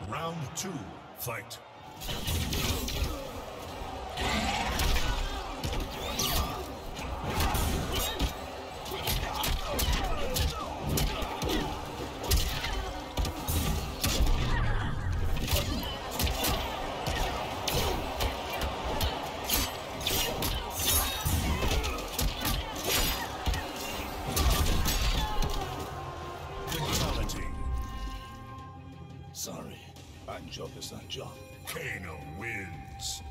Round two, fight. Sorry, our job is our job. Kano wins.